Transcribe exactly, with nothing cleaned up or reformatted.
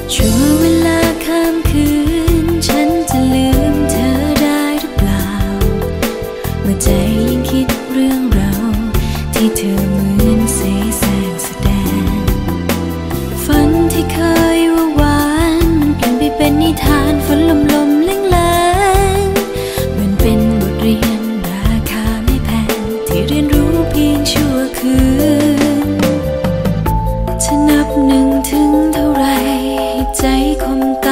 ชั่วเวลาข้ามคืนฉันจะลืมเธอได้หรือเปล่าเมื่อใจยังคิดเรื่องเราที่เธอเหมือนเสแสร้งแสดงฝันที่เคยว่าหวานมันเปลี่ยนไปเป็นนิทานฝนลมลมแรงแรงมันเป็นบทเรียนราคาไม่แพงที่เรียนรู้เพียงชั่วคืนจะนับหนึ่งถึงเท่าไรใจคมตา